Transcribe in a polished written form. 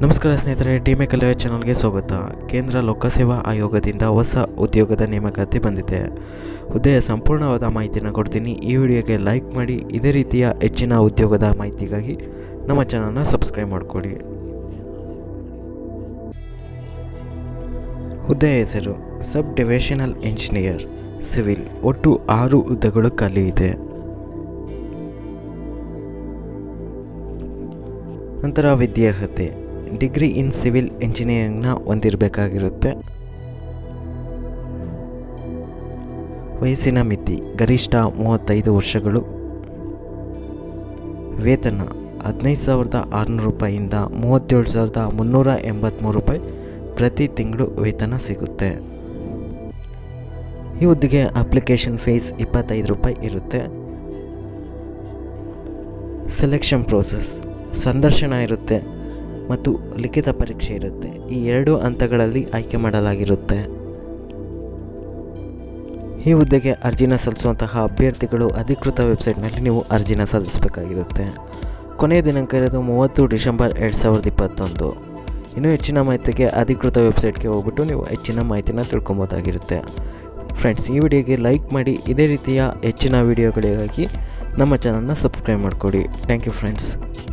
ನಮಸ್ಕಾರ ಸ್ನೇಹಿತರೆ, ಟಿಮೆ ಕಲಿಯೋ ಚಾನಲ್ಗೆ ಸ್ವಾಗತ. ಕೇಂದ್ರ ಲೋಕಸೇವಾ ಆಯೋಗದಿಂದ ಹೊಸ ಉದ್ಯೋಗದ ನೇಮಕಾತಿ ಬಂದಿದೆ. ಹುದ್ದೆಯ ಸಂಪೂರ್ಣವಾದ ಮಾಹಿತಿಯನ್ನು ಕೊಡ್ತೀನಿ. ಈ ವಿಡಿಯೋಗೆ ಲೈಕ್ ಮಾಡಿ. ಇದೇ ರೀತಿಯ ಹೆಚ್ಚಿನ ಉದ್ಯೋಗದ ಮಾಹಿತಿಗಾಗಿ ನಮ್ಮ ಚಾನಲ್ನ ಸಬ್ಸ್ಕ್ರೈಬ್ ಮಾಡಿಕೊಡಿ. ಹುದ್ದೆಯ ಹೆಸರು ಸಬ್ ಡಿವಿಷನಲ್ ಇಂಜಿನಿಯರ್ ಸಿವಿಲ್. ಒಟ್ಟು 6 ಹುದ್ದೆಗಳು ಖಾಲಿ ಇದೆ. ನಂತರ ವಿದ್ಯಾರ್ಹತೆ ಡಿಗ್ರಿ ಇನ್ ಸಿವಿಲ್ ಇಂಜಿನಿಯರಿಂಗ್ನ ಹೊಂದಿರಬೇಕಾಗಿರುತ್ತೆ. ವಯಸ್ಸಿನ ಮಿತಿ ಗರಿಷ್ಠ 35 ವರ್ಷಗಳು. ವೇತನ 15,600 ರೂಪಾಯಿಯಿಂದ 37,383 ರೂಪಾಯಿ ಪ್ರತಿ ತಿಂಗಳು ವೇತನ ಸಿಗುತ್ತೆ. ಈ ಹುದ್ದೆಗೆ ಅಪ್ಲಿಕೇಶನ್ ಫೀಸ್ 25 ರೂಪಾಯಿ ಇರುತ್ತೆ. ಸೆಲೆಕ್ಷನ್ ಪ್ರೋಸೆಸ್ ಸಂದರ್ಶನ ಇರುತ್ತೆ ಮತ್ತು ಲಿಖಿತ ಪರೀಕ್ಷೆ ಇರುತ್ತೆ. ಈ 2 ಹಂತಗಳಲ್ಲಿ ಆಯ್ಕೆ ಮಾಡಲಾಗಿರುತ್ತೆ. ಈ ಹುದ್ದೆಗೆ ಅರ್ಜಿನ ಸಲ್ಲಿಸುವಂತಹ ಅಭ್ಯರ್ಥಿಗಳು ಅಧಿಕೃತ ವೆಬ್ಸೈಟ್ನಲ್ಲಿ ನೀವು ಅರ್ಜಿನ ಸಲ್ಲಿಸಬೇಕಾಗಿರುತ್ತೆ. ಕೊನೆಯ ದಿನಾಂಕ ಇರೋದು 30 ಡಿಸೆಂಬರ್ 2021. ಇನ್ನೂ ಹೆಚ್ಚಿನ ಮಾಹಿತಿಗೆ ಅಧಿಕೃತ ವೆಬ್ಸೈಟ್ಗೆ ಹೋಗ್ಬಿಟ್ಟು ನೀವು ಹೆಚ್ಚಿನ ಮಾಹಿತಿನ ತಿಳ್ಕೊಬೋದಾಗಿರುತ್ತೆ. ಫ್ರೆಂಡ್ಸ್, ಈ ವಿಡಿಯೋಗೆ ಲೈಕ್ ಮಾಡಿ. ಇದೇ ರೀತಿಯ ಹೆಚ್ಚಿನ ವಿಡಿಯೋಗಳಿಗಾಗಿ ನಮ್ಮ ಚಾನಲ್ನ ಸಬ್ಸ್ಕ್ರೈಬ್ ಮಾಡಿಕೊಡಿ. Thank you friends.